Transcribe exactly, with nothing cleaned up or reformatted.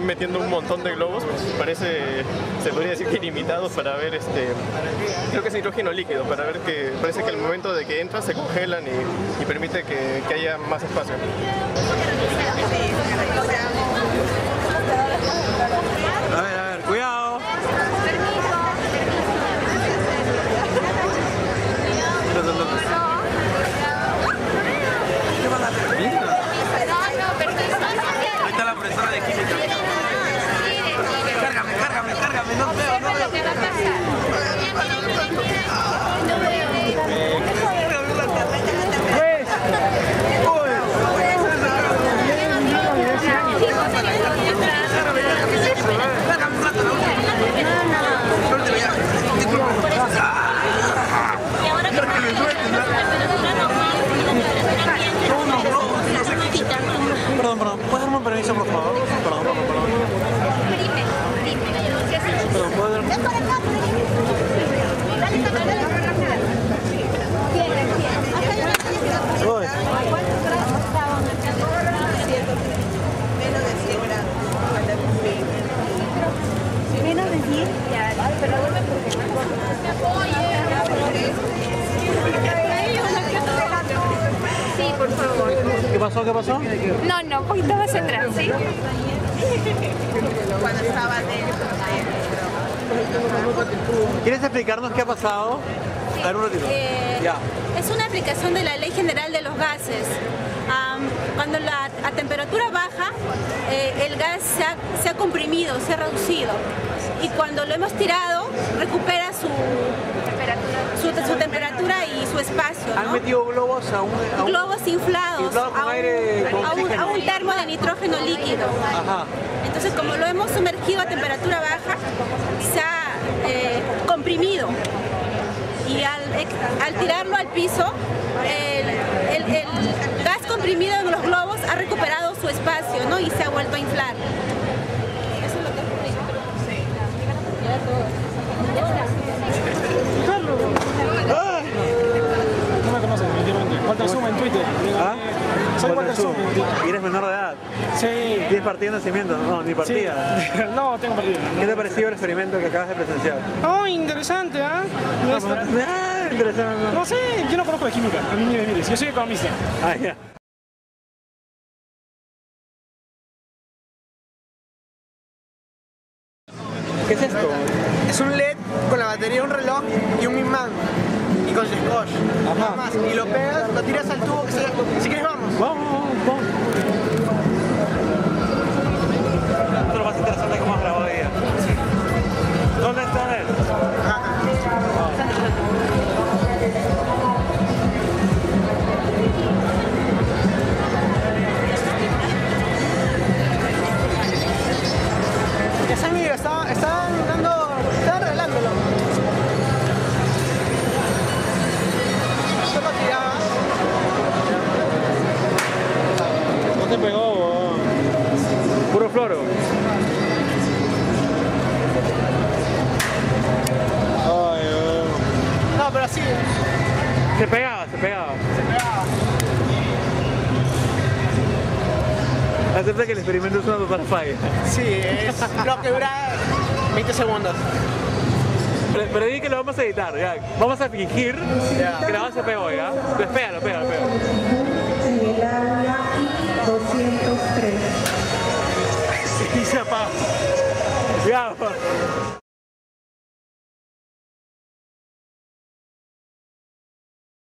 están metiendo un montón de globos, parece, se podría decir que ilimitados para ver este, creo que es hidrógeno líquido, para ver que parece que al momento de que entran se congelan y, y permite que, que haya más espacio. A ver, a ver, cuidado. ¿Qué va a la termina? Ahí está la profesora de química. Cárgame, cárgame, cárgame, no veo, no veo. No veo. Perdón, perdón, ¿puedes darme un permiso, por favor? Perdón, perdón, perdón. Perdón, ¿puedo darme? Voy. Menos de cien, ya, pero vuelve porque me apoye. Sí, por favor. ¿Qué pasó? ¿Qué pasó? No, no, un poquito más atrás, ¿sí? Cuando estaba dentro. ¿Quieres explicarnos qué ha pasado? A ver, un ratito. Eh, Ya. Es una aplicación de la Ley General de los Gases. Um, cuando la a temperatura baja, eh, el gas se ha, se ha comprimido, se ha reducido. Y cuando lo hemos tirado, recupera su temperatura, su, su temperatura y su espacio, ¿no? Han metido globos a un... A un globos inflados, inflados con a, un, aire, con a, un, oxígeno. a un termo de nitrógeno líquido. Ajá. Entonces, como lo hemos sumergido a temperatura baja, se ha eh, comprimido. Y al, al tirarlo al piso, el, el, el gas comprimido en los globos ha recuperado su espacio, ¿no? Y se ha vuelto a inflar. Eso es lo que ¡Ah! No me conoces, definitivamente. Walter Zoom en Twitter. ¿Ah? Soy Walter Walter Zoom. ¿Y eres menor de edad? Sí. ¿Tienes partido de nacimiento? No, ni partida. Sí. No, tengo partido. ¿Qué te ha parecido el experimento que acabas de presenciar? Oh, interesante, ¿ah? ¿eh? No, está... Ah, interesante. no sé, yo no conozco de química. A mí ni me mires, yo soy economista. Ah, ya. ¿Qué es esto? Es un L E D con la batería de un reloj y un imán. Y con su scotch. Nada más. Y lo pegas, lo tiras al tubo que se... Si quieres vamos. Vamos, vamos. Esto es lo más interesante que hemos grabado hoy día. ¿Dónde está él? Ya está, amigo, estaban dando... Estaban arreglándolo. Esto lo tiraba. No te pegó, bro. Puro floro. Ay, bro. No, pero así. Se pegaba, se pegaba. Se pegaba. Acepta que el experimento es una total falla. Sí, es lo que dura veinte segundos. Pero, pero di que lo vamos a editar, ya. Vamos a fingir Ya. que la base se pegó, ¿ya? Pues pégalo, pégalo, pégalo. En el área doscientos tres. Y se apaga. Ya,